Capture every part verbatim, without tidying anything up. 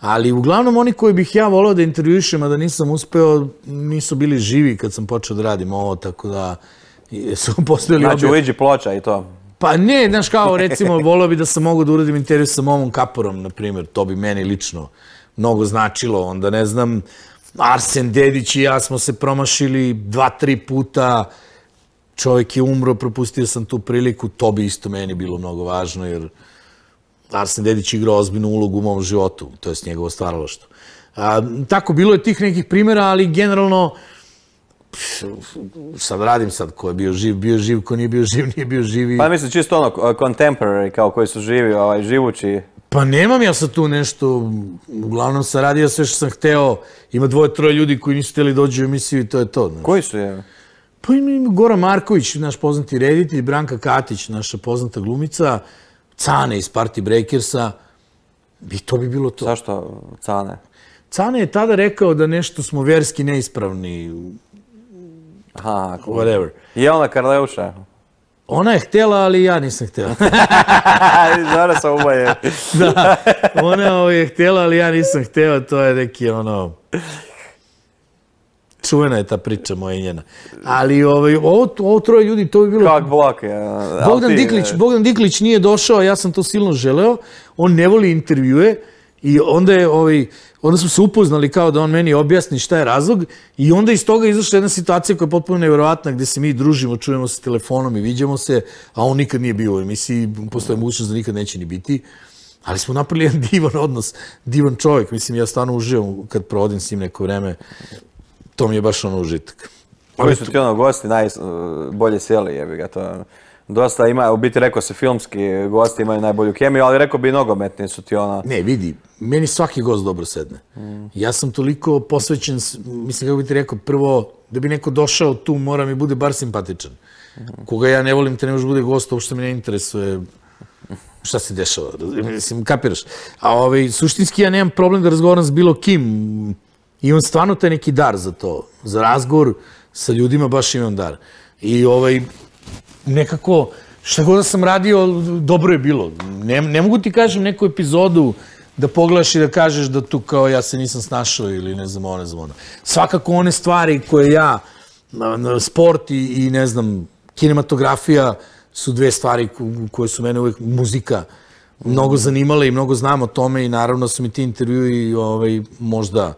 Ali uglavnom oni koji bih ja volao da intervjušem, a da nisam uspeo, nisu bili živi kad sam počeo da radim ovo, tako da su postojali... Znači, uiđi ploča i to. Pa ne, znaš kao, recimo, volao bi da sam mogao da uradim intervju sa Momom Kaporom, na primjer, to bi meni lično mnogo značilo. Onda, ne znam, Arsen Dedić i ja smo se promašili dva, tri puta, čovjek je umro, propustio sam tu priliku, to bi isto meni bilo mnogo važno, jer Arsen Dedić igrao ozbiljnu ulogu u mom životu, to je njegovo stvaralaštvo. Tako, bilo je tih nekih primjera, ali generalno, sad radim sad, ko je bio živ, bio živ, ko nije bio živ, nije bio živ. Pa mislim, čisto ono, contemporary, kao koji su živi, živući. Pa nemam ja sad tu nešto, uglavnom sam radio sve što sam hteo, ima dvoje, troje ljudi koji nisu hteli dođu u emisiju i to je to. Koji su je? Pa ima Goran Marković, naš poznati reditelj, Branka Katić, naša poznata glumica, Cane iz Party Breakersa, i to bi bilo to. Zašto Cane? Cane je tada rekao da nešto smo verski neispravni, aha, whatever. Je ona Karleuša? Ona je htjela, ali ja nisam htjela. Zara sam ubaje. Da, ona je htjela, ali ja nisam htjela, to je neki ono... Čuvena je ta priča moja i njena. Ali ovo troje ljudi, to bi bilo... Kak blok je. Bogdan Diklić nije došao, ja sam to silno želeo. On ne voli intervjue i onda je... Onda smo se upoznali kao da on meni objasni šta je razlog i onda iz toga izašla jedna situacija koja je potpuno nevjerovatna gdje se mi družimo, čujemo se telefonom i viđamo se, a on nikad nije bio u emisiji, postoje mogućnost da nikad neće ni biti. Ali smo napravili jedan divan odnos, divan čovjek. Mislim, ja stvarno uživam kad provodim s njim neko vreme. To mi je baš ono užitak. Koji su ti ono gosti najbolje sjeli, jebi ga to... Dosta ima, u biti rekao se filmski gosti imaju najbolju kemiju, ali rekao bi i nogometni su ti ona... Ne, vidi, meni svaki gost dobro sedne. Ja sam toliko posvećen, mislim kako bi ti rekao, prvo, da bi neko došao tu, mora mi bude bar simpatičan. Koga ja ne volim, te ne može bude gost, uopšte me ne interesuje šta se dešava, mislim, kapiraš. A suštinski ja nemam problem da razgovaram s bilo kim, imam stvarno taj neki dar za to, za razgovor sa ljudima baš imam dar. I ovaj... nekako, šta god da sam radio, dobro je bilo. Ne mogu ti kažem neku epizodu da pogledaš i da kažeš da tu kao ja se nisam snašao ili ne znam ovo, ne znam ono. Svakako one stvari koje ja, sport i ne znam, kinematografija su dve stvari koje su mene uvijek, muzika, mnogo zanimale i mnogo znam o tome i naravno su mi ti intervjui možda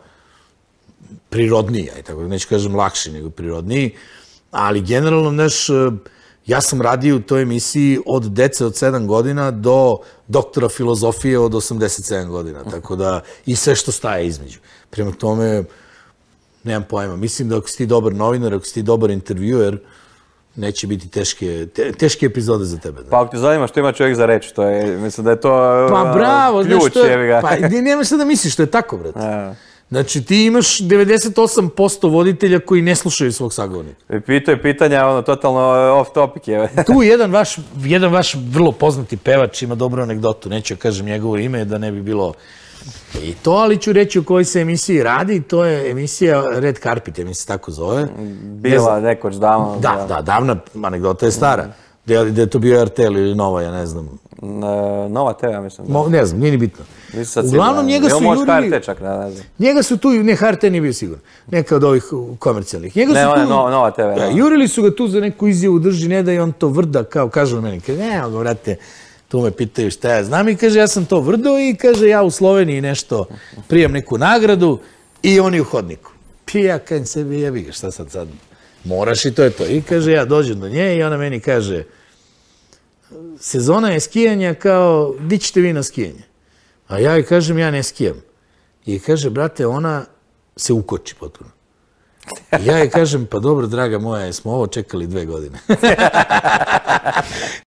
prirodniji, neću kažem lakši nego prirodniji, ali generalno, znaš, ja sam radio u toj emisiji od dece od sedam godina do doktora filozofije od osamdeset sedam godina, tako da i sve što staje između. Prema tome, nemam pojma. Mislim da ako si ti dobar novinar, ako si ti dobar intervjuer, neće biti teške epizode za tebe. Pa ako ti zanima što ima čovjek za reći, mislim da je to ključ, jevi ga. Pa nemaš sad da misliš, to je tako, brate. Znači, ti imaš devedeset osam posto voditelja koji ne slušaju svog sagovornika. Pito je pitanja, ono, totalno off topic je. Tu jedan vaš vrlo poznati pevač ima dobru anegdotu, neću kažem njegovo ime da ne bi bilo i to, ali ću reći u kojoj se emisiji radi, to je emisija Red Carpet, emisija se tako zove. Bila nekoć davno. Da, da, davna anegdota je stara. Da je to bio R T L ili Nova, ja ne znam. Nova T V, ja mislim. Ne znam, nije ni bitno. Uglavnom, njega su jurili... Njega su tu, ne, H R T nije bio sigurno. Neka od ovih komercijalnih. Ne, Nova T V. Jurili su ga tu za neku izjavu, drži, ne da i on to vrda, kao kaže meni. Ne, evo ga, vrate, tu me pitaju šta ja znam i kaže, ja sam to vrdo i kaže, ja u Sloveniji nešto prijam neku nagradu i oni u hodniku. Pija, kajem sebi jebi ga, šta sad sad? Moraš i to je to. I kaže, ja dođem do nje i ona meni kaže, sezona je skijanja kao, di ćete vi na skijanje? A ja joj kažem, ja ne skijam. I kaže, brate, ona se ukoči potpuno. I ja joj kažem, pa dobro, draga moja, smo ovo čekali dve godine.